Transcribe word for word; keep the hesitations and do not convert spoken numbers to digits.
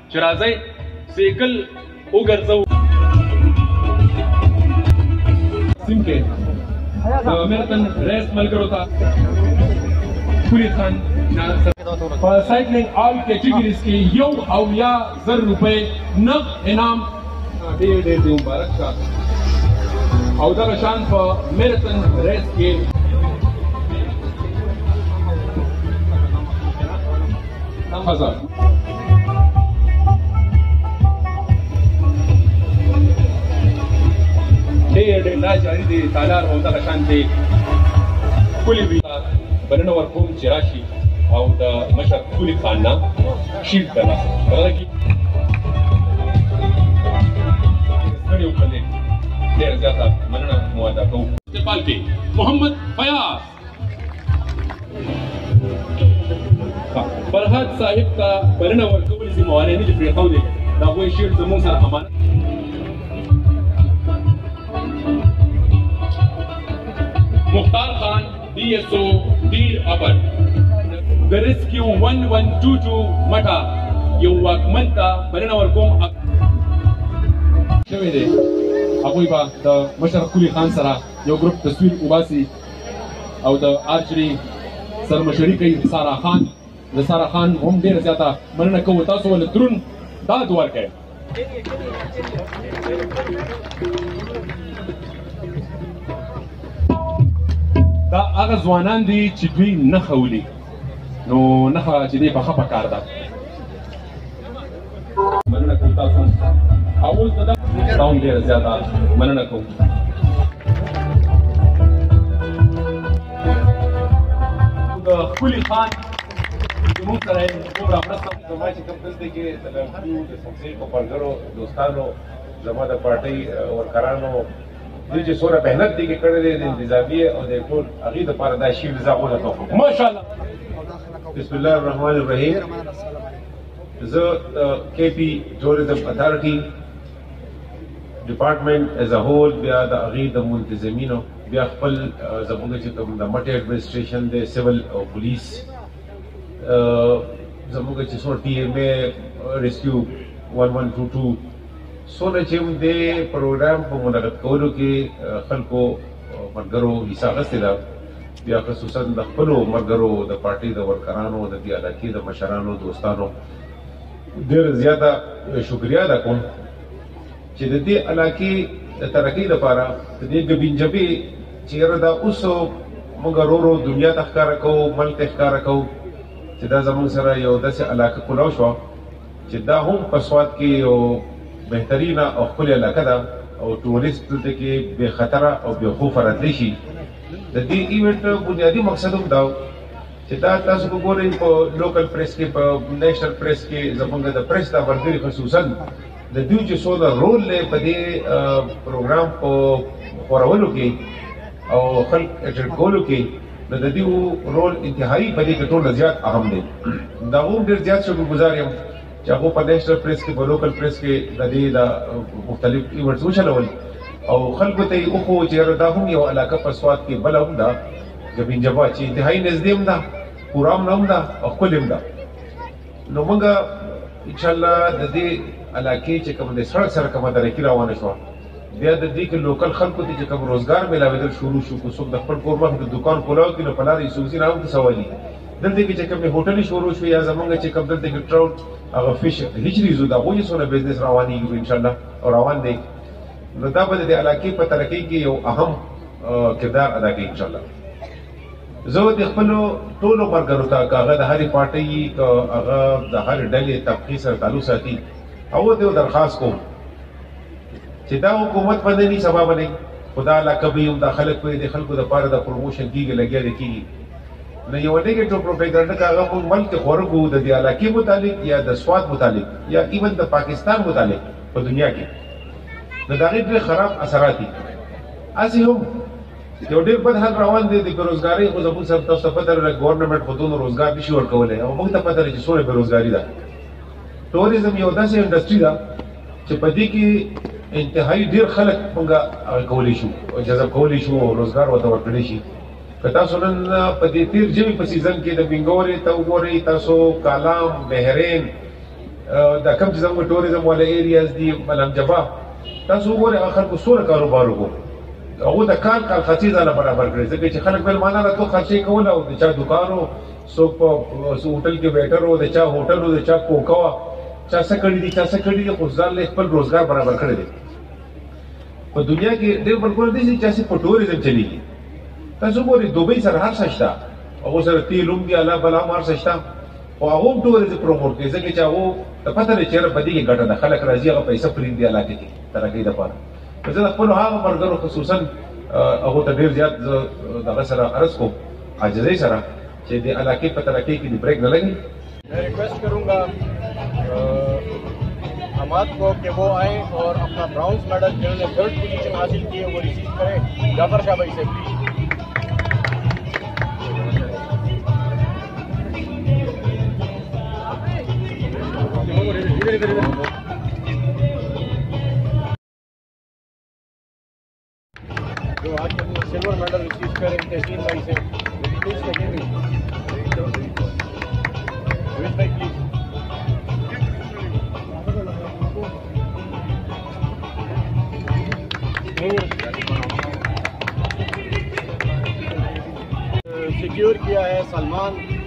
چې راځئ سیکل وګرځو سیم کې د میراتن ریس ملګرو ته پوری خان په سایکلینګ آل کیټګریز کې یو او یا زر روپۍ نغد انعام ډېر ډېر مبارک شه او دغه شان په میراتن ریس کې هزار ډېر ډېر دا جاري دی تالار او دغه شانتې ښکلې وي بلنه ورکوم چې راشي او د مشر پولي خان نه شیل ترلاسه کړي دغه کې ستړي وکړلې ډېره زیاته مننه مو ادا کوو استقبال کې محمد فیاض فرهاد صاحب ته بلنه ورکولې ذمهواري نه دي پرېښودې د هغوی شعر زموږ سره امانت مختار خان D S O ډیر ابد د ریسکیو ون ون ټو ټو مټه یو واکمن ته بلنه ورکوم شوی دی هغوی به د مشر قلی خان سره یو ګروپ تصویر وباسي او د آرچري سرمشري کوي سارا خان د سارا خان هم ډېره زیاته مننه کوو تاسو ولې دروند داد ورکړئ دا هغه ځوانان دي چې دوی نښه ولي نو نښه چې دی پخه په کار ده مننه کوم تاسو او اوس د دا هم ډېره زیاته مننه کوم د ښکلي خان زموږ سره یې دومره مرسته زما چې کوم دلته کې د لمحو د سمسې په ملګرو دوستانو زما د پارټۍ ورکرانو دوی چې څومره محنت دې کې کړی دی د انتظامیې او د ټول هغې دپاره دا شي زه غوښتم ماشاءالله بسم الله الرحمن الرحیم زه د کے پی ټوریزم اتھارټي ډپارټمنټ ایز ا هول بیا د هغې د منتظمینو بیا خپل زموږ چې کوم د مټې اډمنسټریشن دی سیول او پولیس زموږ چې څومره ټي ایم اے ریسکیو ون ون ټو ټو څونه چې هم د پروګرام په منعقد کولو کې خلکو ملګرو حصه اخیستې ده بیا خصوصا د خپلو ملګرو د پارټۍ د ورکرانو د دې علاقې د مشرانو دوستانو ډېره زیاته شکریه ادا کوم چې د دې علاقې د ترقۍ لپاره د دې ګبین جبې چې یاره دا اوس موږ ورو ورو دنیا ته ښکاره کوو ملک ته ښکاره کوو چې دا زموږ سره یو داسې علاقه کولاو شوه چې دا هم په سوات کې یو بهترینه او ښکلې علاقه ده او ټوریست دلته کې بې خطره او بې خوفه راتلی شي د دې ایونټ بنیادي مقصد هم دا چې دا تاسو وګورئ په لوکل پریس کې په نیشنل پریس کې زموږ د پریس دا ملګري خصوصا د دوی چې څونه رول دی په دې پروګرام په خپرولو کې او خلک اټینډ کولو کې نو د دې رول انتهایي په دې کې ټول زیات اهم دی دا هم ډېر زیات شکرګزار یم چې هغه په نیشنل پریس کې په لوکل پریس کې د دې د مختلف ایونټس وچلول او خلکو ته یې وښو چې دا هم یو علاقه په سوات کې بله هم ده ګبین جبا چې انتهایي نږدې هم ده پوره هم هم ده او ښکلې هم ده نو موږ انشاءالله د دې علاقې چې کوم د سړک سره کومه ترقي روانه شوه بیا د دې کې لوکل خلکو ته چې کوم روزګار میلاوېدل شروع شو که څوک د خپل کور مخ د دوکان کولاو کړي نو په لاره یې سوزي نه هم څه سوالي دلته کې چې کومې هوټلې شروع شوې یا زمونږ چې کوم دلته کې ټراوټ هغه فش هچریز د هغوی څونه بزنس روانېږي انشاءالله او روان دی نو دا به د علاقې په ترقۍ کې یو اهم کردار ادا کوي انشاءالله زه د خپلو ټولو ملګرو ته که هغه د هرې پارټۍ که هغه د هرې ډلې طبقې سره تعلق ساتي هغو ته یو درخواست کوم چې دا حکومت به نه وي سبا به نه وي خو دا علاقه به وي هم دا خلک به د خلکو دپاره د پروموشن کېږي لګیا دی کېږي نو یو نیګیټیو پروپیګنډا که هغه موږ ملک خورګو د دې علاقې متعلق یا د سوات متعلق یا ایون د پاکستان متعلق په دنیا کې نو د هغې ډېر خراب اثرات دي هسې هم یو ډېر بد حال روان دی د بېروزګارۍ خو زموږ سره تاسو ته پته لرله ګورنمنټ خو دومره روزګار نشي ورکولی او موږ ته پته لري چې څومره بېروزګاري ده ټوریزم یو داسې انډسټري ده چې په دې کې انتهایی ډېر خلک موږ کولی شو جذب کولی شو او روزګار ورته ورکړی شي که تاسو نن په دې تېر ژمي په سیزن کې د بنګورې ته وګورئ تاسو کالام بحرین دا کم چې زموږ ټوریزم والا ایریاز دي ملم جبا تاسو وګورئ هغه خلکو څومره کاروبار وکړو هغو د کال کال خرچې ځانله برابر کړې ځکه چې خلک بل معنا راته خرچې کوله او د چا دوکان و څوک په هوټل کې ویټر و د چا هوټل و د چا کوکه وه چا څه کړي دي چا څه کړي دي خو ځان له خپل روزګار برابر کړی دی په دنیا کې ډېر ملکونه دي چې چا په ټوریزم چلیږي تاسو وګورئ دوبۍ سره هر څه شته هغو سره تیل هم دي الله بلا هم هر څه شته خو هغه هم ټوریزم پروموټ کوي ځکه چې هغو ته پته لري چېرې په دې کې ګټه ده خلک راځي هغه پیسه پرېږدي علاقې کې ترقۍ دپاره زه د خپلو هغه ملګرو خصوصا هغو ته ډېر زیات زه دغه سره عرض کوم عاجزۍ سره چې د علاقې په ترقۍ کې د بریک نه لګي मैं रिक्वेस्ट करूंगा अहमद को कि वो आए और अपना ब्राउन्स मेडल जिन्होंने थर्ड पोजीशन हासिल की है वो रिसीव करें जाफर शाह भाई से जो आज सिल्वर मेडल रिसीव करें तहसीन भाई से प्लीज लगेंगे भाई प्लीज सिक्योर किया है सलमान